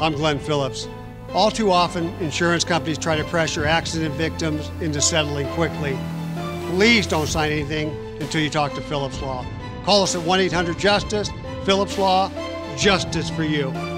I'm Glenn Phillips. All too often, insurance companies try to pressure accident victims into settling quickly. Please don't sign anything until you talk to Phillips Law. Call us at 1-800-JUSTICE, Phillips Law, justice for you.